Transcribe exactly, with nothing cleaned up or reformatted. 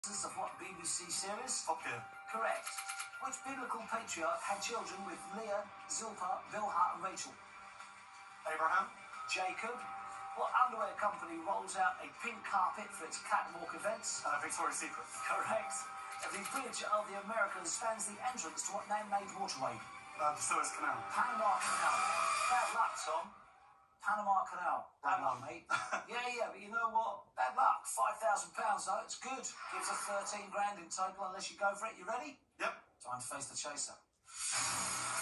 Of what B B C series? Top Gear. Correct. Which biblical patriarch had children with Leah, Zilpah, Bilhah, and Rachel? Abraham. Jacob. What underwear company rolls out a pink carpet for its catwalk events? Uh, Victoria's Secret. Correct. The bridge of the Americans spans the entrance to what man-made waterway? Uh, the Suez Canal. Panama Canal. Bad luck, Tom. Panama Canal. Bad Right. luck, mate. yeah, yeah, but you know what? Bad luck. Five thousand pounds, though. It's good. Gives us thirteen grand in total unless you go for it. You ready? Yep. Time to face the chaser.